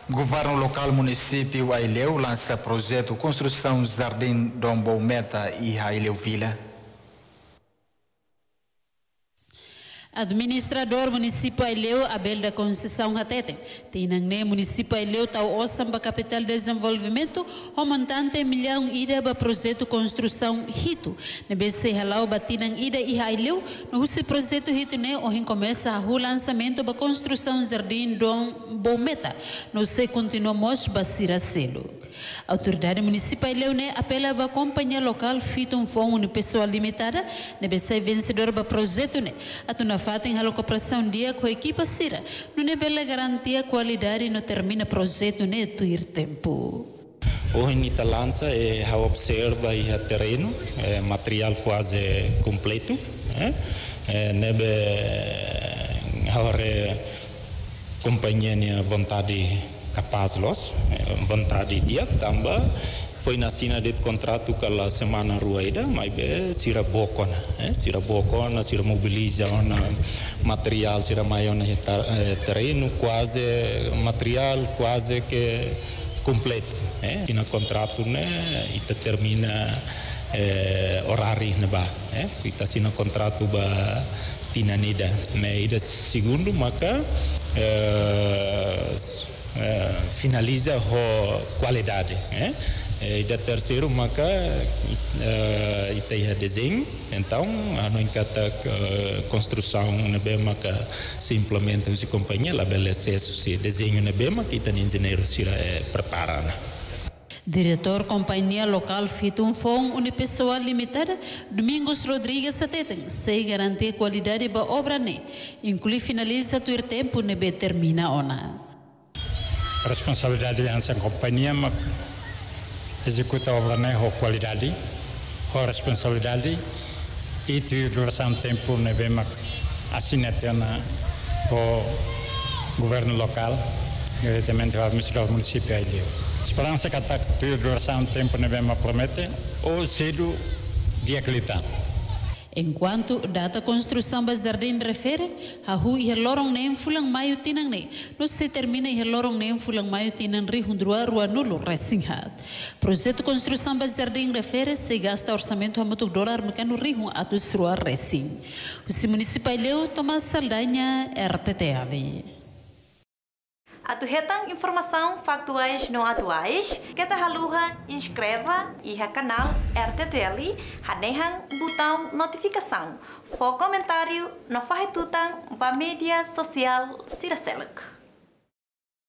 Governo local município Aileu lança projeto construção Jardim Dom Boumeta e Aileu Vila. Administrador município Aileu Abel da Conceição Hatete tinang município Aileu tau osam ba capital de desenvolvimento o montante milhão ida ba projeto construção Hito ne bese halau ba tinang ida e Aileu no husi projeto Hito ne o começa o lançamento ba construção Jardim Dom Boumeta no se continuamos ba Siracelo. Autoridade municipal Leone apela a companhia local feito fundo pessoal limitada ne bese vencedor ba projeto ne atuna fatem a cooperação dia com a equipa Sira não é bela garantia qualidade no termina projeto ne tuir tempo. Hoje nita lança a observa e a terreno material quase completo nebe agora companhia ne vontade capaz los vontade dia tambah foi na sina de contrato kala semana ruaida mas be sira bocona sira mobiliza ona material sira maiona terreno quase material quase que completo sina contrato né e termina horário ne ba kita sina contrato ba tinanida me ida segundo maka finaliza a qualidade e da terceiro maka ita desenho então a não encata construção na bem maka simplesmente se companhia la bela acesso se desenho na bem maka ita engenheiro se prepara. Diretor Companhia Local Fitum Fong Unipessoal Limitada, Domingos Rodrigues Sateten, se garantir qualidade da obra ne, inclui finaliza o tempo ne be termina ona. Responsabilidade dessa companhia executa a obra com qualidade, com responsabilidade e duração de tempo ne bem assinatena o governo local, diretamente o administrador municipal. Esperança que a duração de tempo ne bem promete ou cedo dia que Enquanto data construção do jardim refere, a rua e lorong nem fulang maio tinang ne, não se termina e lorong nem fulang maio tinang rihundrua rua nulo resinhat. Projeto construção do jardim refere se gasta orçamento a muito dólar mecano rihun atus rua resin. O municipal Leu Tomás Saldanha RTT ali. Atuhetang informação factuais não atuais, kita haluha inscreva e a canal RTTL, hanehang botão notificação, for comentário, não faz tutang ba mídia social Siraseluk.